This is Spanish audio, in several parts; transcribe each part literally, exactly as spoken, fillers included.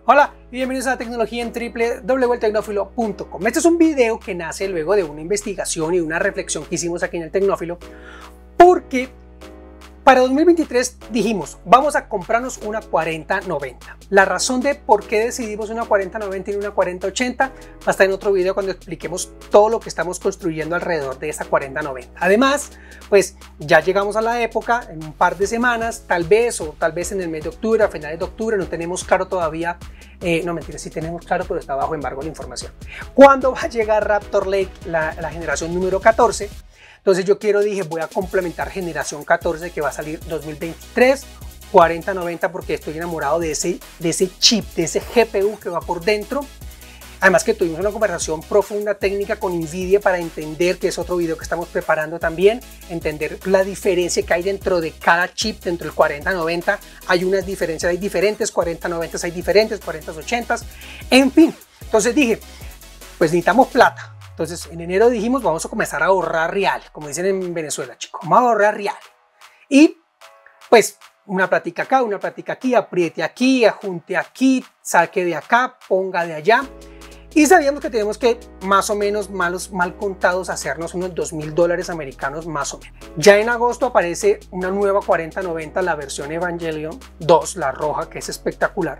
Hola y bienvenidos a la tecnología en doble u doble u doble u punto el tecnófilo punto com. Este es un video que nace luego de una investigación y una reflexión que hicimos aquí en el Tecnófilo, porque para dos mil veintitrés dijimos, vamos a comprarnos una cuarenta noventa. La razón de por qué decidimos una cuarenta noventa y una cuarenta ochenta va a estar en otro video cuando expliquemos todo lo que estamos construyendo alrededor de esta cuarenta noventa. Además, pues ya llegamos a la época, en un par de semanas, tal vez, o tal vez en el mes de octubre, a finales de octubre, no tenemos claro todavía, eh, no mentira, sí tenemos claro, pero está bajo embargo la información. ¿Cuándo va a llegar Raptor Lake, la, la generación número catorce? Entonces yo quiero, dije, voy a complementar generación catorce que va a salir dos mil veintitrés, cuarenta noventa, porque estoy enamorado de ese, de ese chip, de ese G P U que va por dentro. Además que tuvimos una conversación profunda técnica con NVIDIA para entender, que es otro video que estamos preparando también, entender la diferencia que hay dentro de cada chip, dentro del cuarenta noventa. Hay unas diferencias, hay diferentes cuarenta noventa, hay diferentes cuarenta ochenta, en fin. Entonces dije, pues necesitamos plata. Entonces en enero dijimos, vamos a comenzar a ahorrar real, como dicen en Venezuela, chicos, vamos a ahorrar real. Y pues una plática acá, una plática aquí, apriete aquí, ajunte aquí, saque de acá, ponga de allá. Y sabíamos que teníamos que, más o menos, malos, mal contados, hacernos unos dos mil dólares americanos más o menos. Ya en agosto aparece una nueva cuarenta noventa, la versión Evangelion dos, la roja, que es espectacular.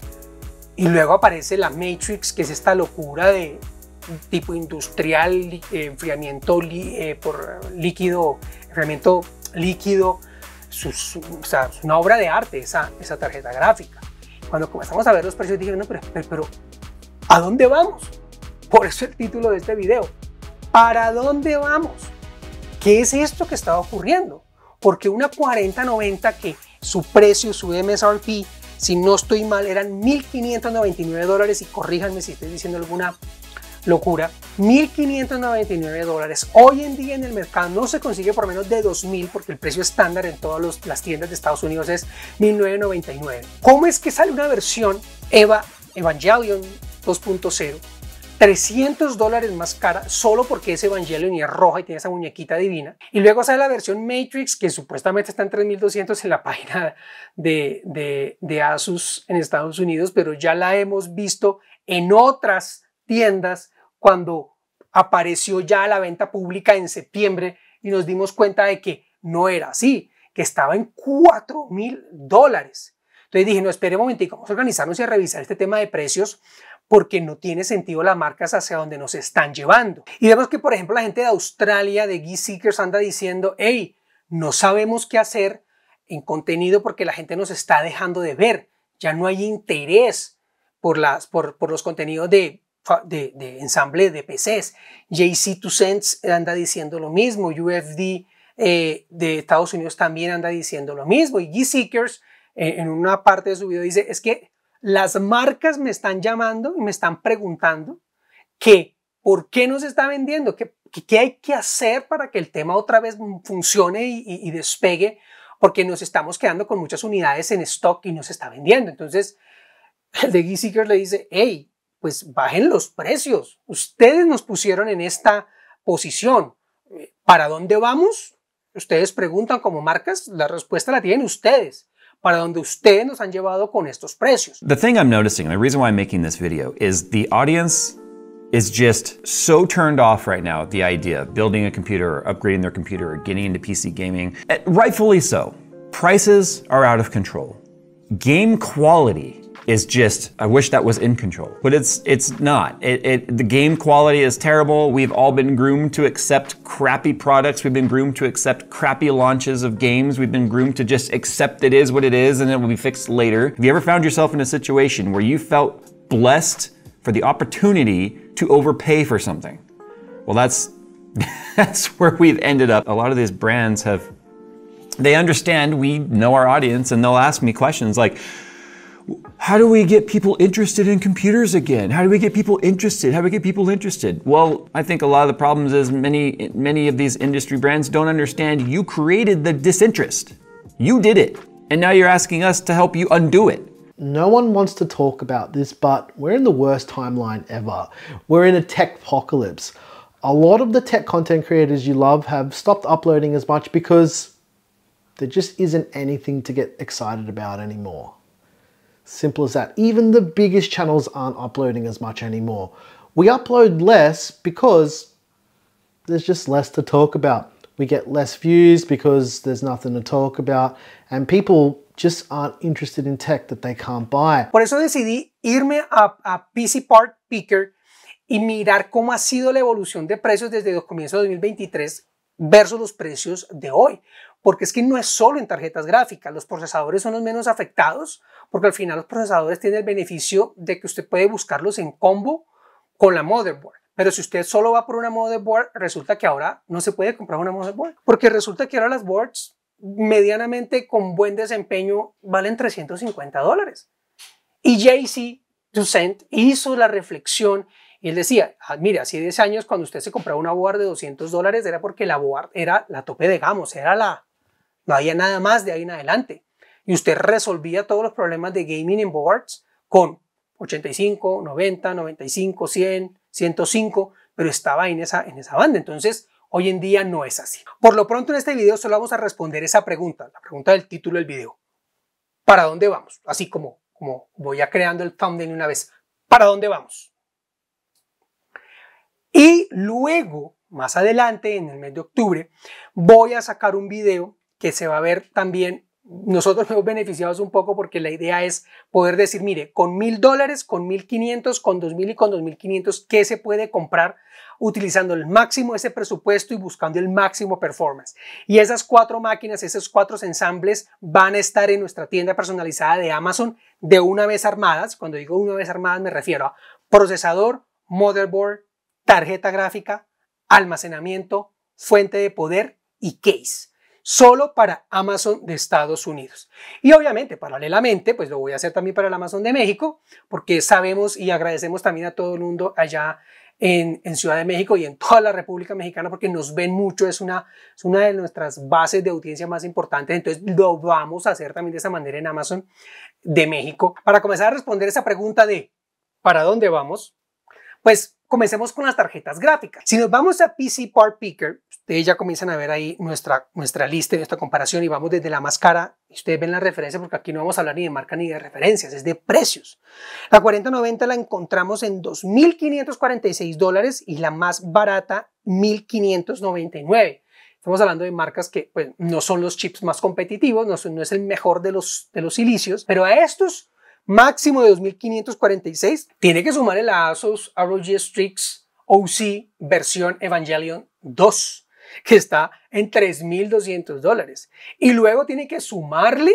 Y luego aparece la Matrix, que es esta locura de tipo industrial, eh, enfriamiento eh, por líquido, enfriamiento líquido, su, su, o sea, es una obra de arte esa, esa tarjeta gráfica. Cuando comenzamos a ver los precios dije, no, pero, pero, pero ¿a dónde vamos? Por eso el título de este video, ¿para dónde vamos? ¿Qué es esto que está ocurriendo? Porque una cuarenta noventa que su precio, su M S R P, si no estoy mal, eran mil quinientos noventa y nueve dólares, y corríjanme si estoy diciendo alguna locura, mil quinientos noventa y nueve dólares. Hoy en día en el mercado no se consigue por menos de dos mil, porque el precio estándar en todas los, las tiendas de Estados Unidos es mil novecientos noventa y nueve. ¿Cómo es que sale una versión Eva Evangelion dos punto cero trescientos dólares más cara solo porque es Evangelion y es roja y tiene esa muñequita divina? Y luego sale la versión Matrix, que supuestamente está en tres mil doscientos en la página de, de, de Asus en Estados Unidos, pero ya la hemos visto en otras tiendas cuando apareció ya a la venta pública en septiembre, y nos dimos cuenta de que no era así, que estaba en cuatro mil dólares. Entonces dije, no, espere un momentico, vamos a organizarnos y a revisar este tema de precios, porque no tiene sentido las marcas hacia donde nos están llevando. Y vemos que, por ejemplo, la gente de Australia, de Geekseekers, anda diciendo, hey, no sabemos qué hacer en contenido porque la gente nos está dejando de ver, ya no hay interés por, las, por, por los contenidos de De, de ensamble de P Cs. J C dos Cents anda diciendo lo mismo, U F D eh, de Estados Unidos también anda diciendo lo mismo, y Geekseekers eh, en una parte de su video dice, es que las marcas me están llamando y me están preguntando que por qué no se está vendiendo, que, que, qué hay que hacer para que el tema otra vez funcione y, y, y despegue, porque nos estamos quedando con muchas unidades en stock y no se está vendiendo. Entonces el de Geekseekers le dice, hey, pues bajen los precios. Ustedes nos pusieron en esta posición. ¿Para dónde vamos? Ustedes preguntan como marcas, la respuesta la tienen ustedes. Para dónde ustedes nos han llevado con estos precios. The thing I'm noticing, the reason why I'm making this video, is the audience is just so turned off right now at the idea of building a computer or upgrading their computer or getting into P C gaming. Rightfully so. Prices are out of control. Game quality is just, I wish that was in control, but it's it's not. It, it, the game quality is terrible. We've all been groomed to accept crappy products. We've been groomed to accept crappy launches of games. We've been groomed to just accept it is what it is and it will be fixed later. Have you ever found yourself in a situation where you felt blessed for the opportunity to overpay for something? Well, that's, that's where we've ended up. A lot of these brands have, they understand we know our audience, and they'll ask me questions like, how do we get people interested in computers again? How do we get people interested? How do we get people interested? Well, I think a lot of the problems is many, many of these industry brands don't understand you created the disinterest. You did it. And now you're asking us to help you undo it. No one wants to talk about this, but we're in the worst timeline ever. We're in a tech apocalypse. A lot of the tech content creators you love have stopped uploading as much because there just isn't anything to get excited about anymore. Simple as that. Even the biggest channels aren't uploading as much anymore. We upload less because there's just less to talk about. We get less views because there's nothing to talk about, and people just aren't interested in tech that they can't buy. Por eso decidí irme a, a P C Part Picker y mirar cómo ha sido la evolución de precios desde el comienzo de dos mil veintitrés versus los precios de hoy. Porque es que no es solo en tarjetas gráficas, los procesadores son los menos afectados, porque al final los procesadores tienen el beneficio de que usted puede buscarlos en combo con la motherboard. Pero si usted solo va por una motherboard, resulta que ahora no se puede comprar una motherboard, porque resulta que ahora las boards medianamente con buen desempeño valen trescientos cincuenta dólares. Y Jay-Z Toussaint hizo la reflexión y él decía, ah, mire, hace diez años cuando usted se compraba una board de doscientos dólares era porque la board era la tope de gama, era la, no había nada más de ahí en adelante. Y usted resolvía todos los problemas de gaming en boards con ochenta y cinco, noventa, noventa y cinco, cien, ciento cinco, pero estaba en esa, en esa banda. Entonces, hoy en día no es así. Por lo pronto en este video solo vamos a responder esa pregunta, la pregunta del título del video. ¿Para dónde vamos? Así como, como voy ya creando el thumbnail una vez. ¿Para dónde vamos? Y luego, más adelante, en el mes de octubre, voy a sacar un video que se va a ver también. Nosotros nos hemos beneficiado un poco porque la idea es poder decir, mire, con mil dólares, con mil quinientos, con dos mil y con dos mil quinientos, ¿qué se puede comprar utilizando el máximo de ese presupuesto y buscando el máximo performance? Y esas cuatro máquinas, esos cuatro ensambles van a estar en nuestra tienda personalizada de Amazon de una vez armadas. Cuando digo una vez armadas me refiero a procesador, motherboard, tarjeta gráfica, almacenamiento, fuente de poder y case. Solo para Amazon de Estados Unidos. Y obviamente, paralelamente, pues lo voy a hacer también para el Amazon de México, porque sabemos y agradecemos también a todo el mundo allá en, en Ciudad de México y en toda la República Mexicana, porque nos ven mucho, es una, es una de nuestras bases de audiencia más importantes. Entonces lo vamos a hacer también de esa manera en Amazon de México. Para comenzar a responder esa pregunta de ¿para dónde vamos? Pues comencemos con las tarjetas gráficas. Si nos vamos a P C Part Picker, ustedes ya comienzan a ver ahí nuestra, nuestra lista y nuestra comparación y vamos desde la más cara. Y ustedes ven la referencia porque aquí no vamos a hablar ni de marca ni de referencias, es de precios. La cuarenta noventa la encontramos en dos mil quinientos cuarenta y seis dólares y la más barata mil quinientos noventa y nueve. Estamos hablando de marcas que pues, no son los chips más competitivos, no, son, no es el mejor de los, de los silicios, pero a estos máximo de dos mil quinientos cuarenta y seis, tiene que sumarle la Asus R O G Strix O C versión Evangelion dos, que está en tres mil doscientos dólares. Y luego tiene que sumarle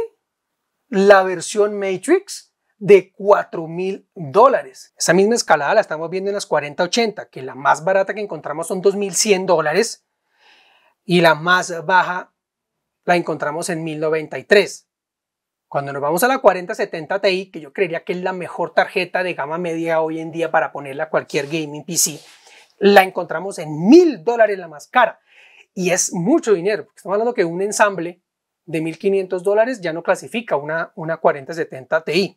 la versión Matrix de cuatro mil dólares. Esa misma escalada la estamos viendo en las cuarenta ochenta, que la más barata que encontramos son dos mil cien dólares y la más baja la encontramos en mil noventa y tres. Cuando nos vamos a la cuarenta setenta Ti, que yo creería que es la mejor tarjeta de gama media hoy en día para ponerla a cualquier gaming P C, la encontramos en mil dólares la más cara. Y es mucho dinero, porque estamos hablando que un ensamble de mil quinientos dólares ya no clasifica una, una cuarenta setenta Ti.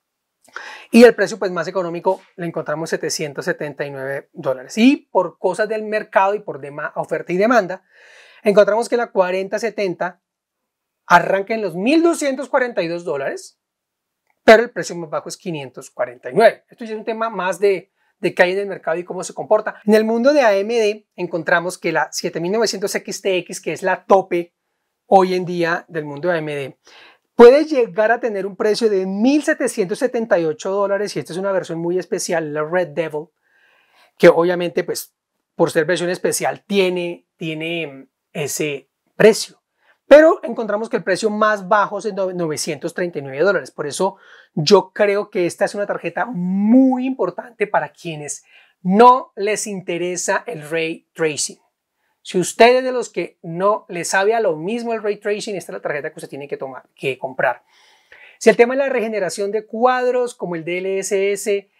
Y el precio pues más económico la encontramos setecientos setenta y nueve dólares. Y por cosas del mercado y por oferta y demanda, encontramos que la cuarenta setenta arranca en los mil doscientos cuarenta y dos dólares, pero el precio más bajo es quinientos cuarenta y nueve. Esto ya es un tema más de, de qué hay en el mercado y cómo se comporta. En el mundo de A M D encontramos que la siete mil novecientos X T X, que es la tope hoy en día del mundo de A M D, puede llegar a tener un precio de mil setecientos setenta y ocho dólares y esta es una versión muy especial, la Red Devil, que obviamente pues por ser versión especial tiene, tiene ese precio. Pero encontramos que el precio más bajo es de novecientos treinta y nueve dólares. Por eso yo creo que esta es una tarjeta muy importante para quienes no les interesa el Ray Tracing. Si usted es de los que no le sabe a lo mismo el Ray Tracing, esta es la tarjeta que usted tiene que, tomar, que comprar. Si el tema es la regeneración de cuadros como el D L S S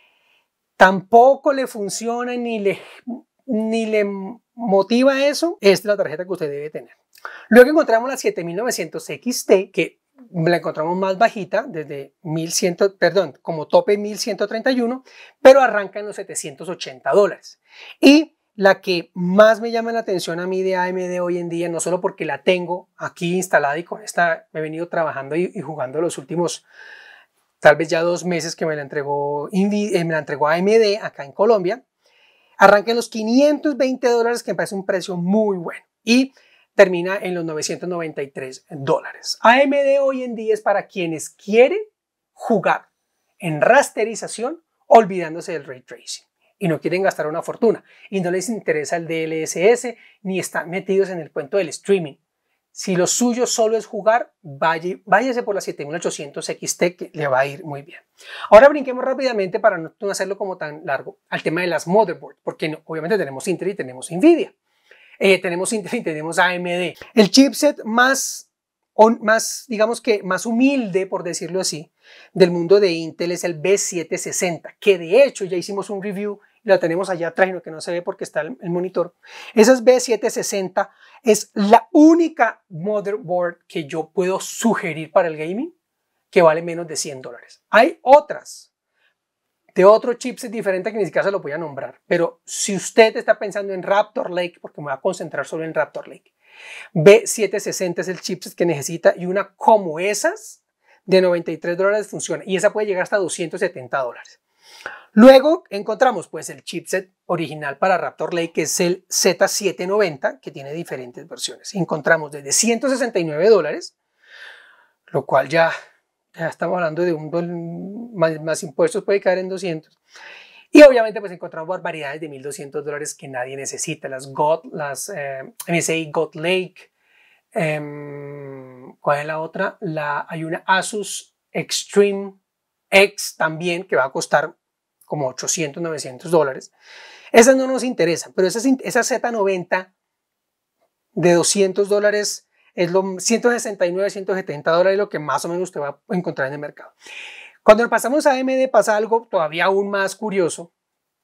tampoco le funciona ni le, ni le motiva eso, esta es la tarjeta que usted debe tener. Luego encontramos la siete mil novecientos X T, que la encontramos más bajita, desde mil cien, perdón, como tope mil ciento treinta y uno, pero arranca en los setecientos ochenta dólares. Y la que más me llama la atención a mí de A M D hoy en día, no solo porque la tengo aquí instalada y con esta me he venido trabajando y, y jugando los últimos tal vez ya dos meses que me la entregó, me la entregó A M D acá en Colombia. Arranca en los quinientos veinte dólares, que me parece un precio muy bueno. Y termina en los novecientos noventa y tres dólares. A M D hoy en día es para quienes quieren jugar en rasterización, olvidándose del ray tracing. Y no quieren gastar una fortuna. Y no les interesa el D L S S, ni están metidos en el cuento del streaming. Si lo suyo solo es jugar, vaya, váyase por la siete mil ochocientos X T, que le va a ir muy bien. Ahora brinquemos rápidamente, para no hacerlo como tan largo, al tema de las motherboards, porque no, obviamente tenemos Intel y tenemos Nvidia. Eh, tenemos Intel y tenemos A M D. El chipset más, on, más, digamos que más humilde, por decirlo así, del mundo de Intel es el B setecientos sesenta, que de hecho ya hicimos un review y la tenemos allá atrás, lo que no se ve porque está el, el monitor. Esas B setecientos sesenta es la única motherboard que yo puedo sugerir para el gaming que vale menos de cien dólares. Hay otras de otro chipset diferente que ni siquiera se lo voy a nombrar, pero si usted está pensando en Raptor Lake, porque me voy a concentrar solo en Raptor Lake, B setecientos sesenta es el chipset que necesita, y una como esas de noventa y tres dólares funciona, y esa puede llegar hasta doscientos setenta dólares. Luego encontramos pues el chipset original para Raptor Lake, que es el Z setecientos noventa, que tiene diferentes versiones. Encontramos desde ciento sesenta y nueve dólares, lo cual ya, ya estamos hablando de un más, más impuestos, puede caer en doscientos. Y obviamente pues encontramos barbaridades de mil doscientos dólares que nadie necesita. Las G O T, las eh, M S I G O T Lake. Eh, ¿Cuál es la otra? La, hay una Asus Extreme X también, que va a costar como ochocientos, novecientos dólares. Esas no nos interesan, pero esa, esa Z noventa de doscientos dólares es lo ciento sesenta y nueve, ciento setenta dólares, lo que más o menos usted va a encontrar en el mercado. Cuando pasamos a A M D pasa algo todavía aún más curioso,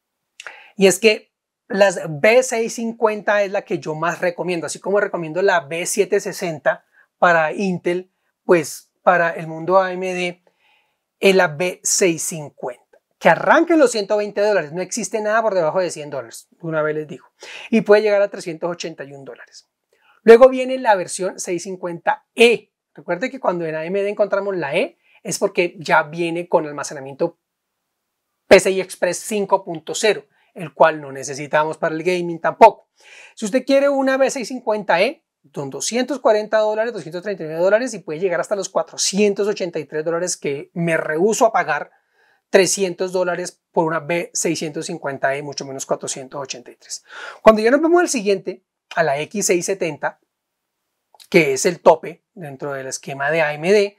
y es que las B seiscientos cincuenta es la que yo más recomiendo, así como recomiendo la B setecientos sesenta para Intel, pues para el mundo A M D es la B seiscientos cincuenta. Que arranque en los ciento veinte dólares, no existe nada por debajo de cien dólares, una vez les digo, y puede llegar a trescientos ochenta y un dólares. Luego viene la versión seiscientos cincuenta E. Recuerde que cuando en A M D encontramos la E, es porque ya viene con almacenamiento P C I Express cinco punto cero, el cual no necesitamos para el gaming tampoco. Si usted quiere una B seiscientos cincuenta E, son doscientos cuarenta dólares, doscientos treinta y nueve dólares, y puede llegar hasta los cuatrocientos ochenta y tres dólares, que me rehúso a pagar trescientos dólares por una B seiscientos cincuenta E, mucho menos cuatrocientos ochenta y tres. Cuando ya nos vemos al siguiente, a la X seiscientos setenta, que es el tope dentro del esquema de A M D,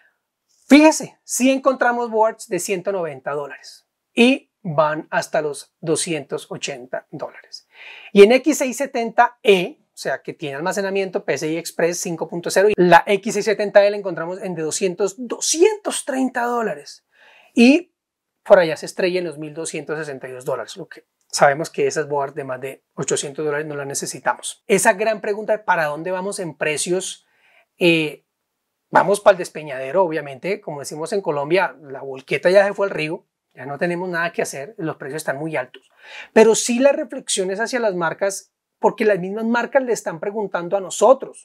fíjese, si encontramos boards de ciento noventa dólares y van hasta los doscientos ochenta dólares. Y en X seiscientos setenta E, o sea que tiene almacenamiento P C I Express cinco punto cero, la X seiscientos setenta E la encontramos en de doscientos, doscientos treinta dólares. Y por allá se estrella en los mil doscientos sesenta y dos dólares, lo que sabemos que esas boards de más de ochocientos dólares no las necesitamos. Esa gran pregunta de para dónde vamos en precios, eh, vamos para el despeñadero, obviamente. Como decimos en Colombia, la volqueta ya se fue al río, ya no tenemos nada que hacer, los precios están muy altos. Pero sí las reflexiones hacia las marcas, porque las mismas marcas le están preguntando a nosotros,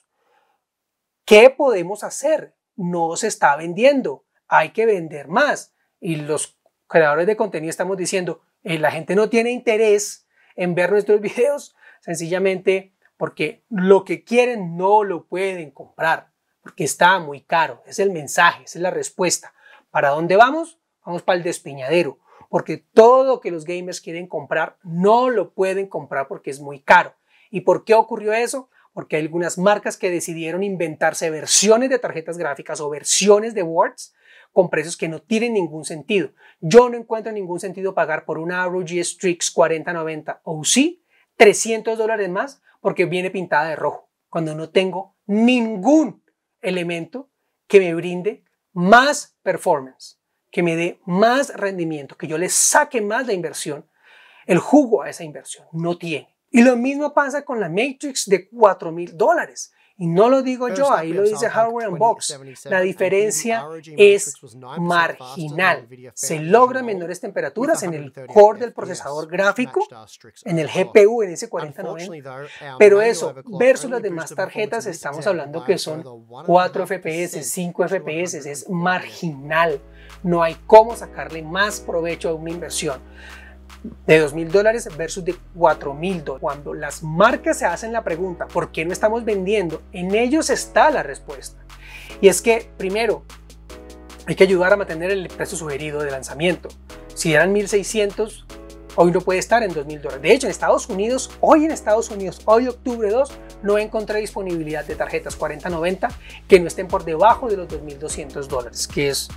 ¿qué podemos hacer? No se está vendiendo, hay que vender más. Y los creadores de contenido estamos diciendo, eh, la gente no tiene interés en ver nuestros videos, sencillamente porque lo que quieren no lo pueden comprar, porque está muy caro. Es el mensaje, esa es la respuesta. ¿Para dónde vamos? Vamos para el despeñadero, porque todo lo que los gamers quieren comprar no lo pueden comprar porque es muy caro. ¿Y por qué ocurrió eso? Porque hay algunas marcas que decidieron inventarse versiones de tarjetas gráficas o versiones de boards con precios que no tienen ningún sentido. Yo no encuentro ningún sentido pagar por una R O G Strix cuarenta noventa O C trescientos dólares más porque viene pintada de rojo, cuando no tengo ningún elemento que me brinde más performance, que me dé más rendimiento, que yo le saque más la inversión, el jugo a esa inversión. No tiene. Y lo mismo pasa con la Matrix de cuatro mil dólares. Y no lo digo yo, ahí lo dice Hardware Unboxed. La diferencia es marginal. Se logran menores temperaturas en el core del procesador gráfico, en el G P U, en ese cuarenta noventa. Pero eso, versus las demás tarjetas, estamos hablando que son cuatro F P S, cinco F P S, es marginal. no hay cómo sacarle más provecho a una inversión de dos mil dólares versus de cuatro mil dólares. Cuando las marcas se hacen la pregunta ¿por qué no estamos vendiendo?, en ellos está la respuesta. Y es que primero hay que ayudar a mantener el precio sugerido de lanzamiento. Si eran mil seiscientos, hoy no puede estar en dos mil dólares. De hecho, en Estados Unidos, hoy en Estados Unidos, hoy octubre dos, no encontré disponibilidad de tarjetas cuarenta noventa que no estén por debajo de los dos mil doscientos dólares, que es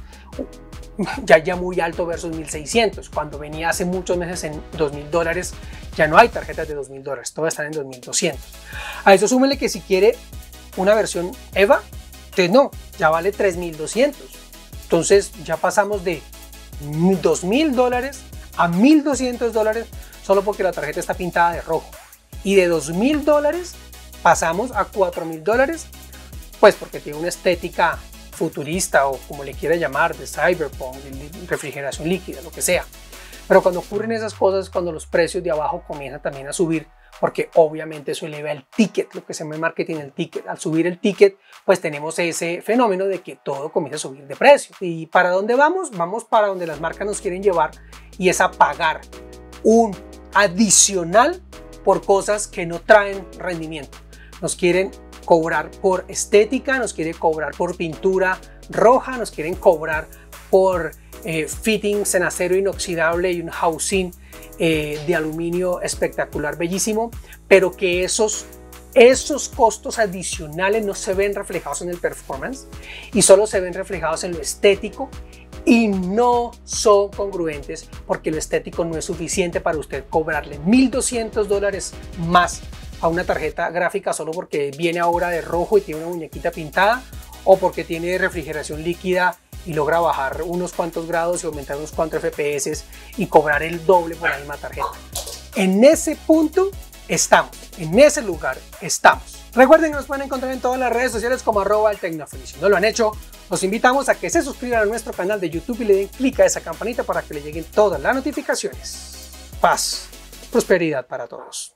ya, ya muy alto versus mil seiscientos. Cuando venía hace muchos meses en dos mil dólares, ya no hay tarjetas de dos mil dólares, todas están en dos mil doscientos. A eso súmele que si quiere una versión EVA, entonces no, ya vale tres mil doscientos. Entonces ya pasamos de dos mil dólares a mil doscientos dólares solo porque la tarjeta está pintada de rojo. Y de dos mil dólares pasamos a cuatro mil dólares, pues porque tiene una estética futurista o como le quiera llamar, de cyberpunk, de refrigeración líquida, lo que sea. Pero cuando ocurren esas cosas, cuando los precios de abajo comienzan también a subir, porque obviamente eso eleva el ticket, lo que se llama en marketing el ticket. Al subir el ticket, pues tenemos ese fenómeno de que todo comienza a subir de precio. ¿Y para dónde vamos? Vamos para donde las marcas nos quieren llevar, y es a pagar un adicional por cosas que no traen rendimiento. Nos quieren cobrar por estética, nos quieren cobrar por pintura roja, nos quieren cobrar por eh, fittings en acero inoxidable y un housing eh, de aluminio espectacular, bellísimo, pero que esos, esos costos adicionales no se ven reflejados en el performance y solo se ven reflejados en lo estético, y no son congruentes porque lo estético no es suficiente para usted cobrarle mil doscientos dólares más a una tarjeta gráfica solo porque viene ahora de rojo y tiene una muñequita pintada, o porque tiene refrigeración líquida y logra bajar unos cuantos grados y aumentar unos cuantos F P S y cobrar el doble por la misma tarjeta. En ese punto estamos, en ese lugar estamos. Recuerden que nos pueden encontrar en todas las redes sociales como arroba el Tecnófilo. Si no lo han hecho, los invitamos a que se suscriban a nuestro canal de YouTube y le den clic a esa campanita para que le lleguen todas las notificaciones. Paz, prosperidad para todos.